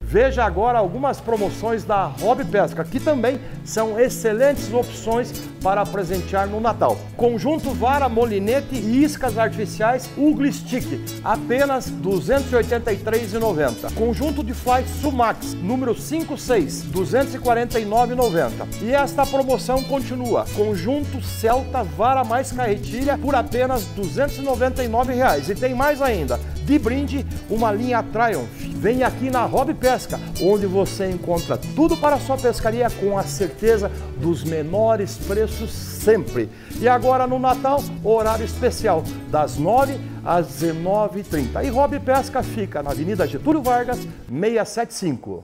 Veja agora algumas promoções da Hobby Pesca, que também são excelentes opções para presentear no Natal. Conjunto vara, molinete e iscas artificiais Ugly Stick, apenas R$ 283,90. Conjunto de fly Sumax, número 56, R$ 249,90. E esta promoção continua. Conjunto Celta vara mais carretilha por apenas R$ 299,00. E tem mais ainda. De brinde, uma linha Triumph. Vem aqui na Hobby Pesca, onde você encontra tudo para a sua pescaria com a certeza dos menores preços sempre. E agora no Natal, horário especial, das 9 às 19h30. E Hobby Pesca fica na Avenida Getúlio Vargas, 675.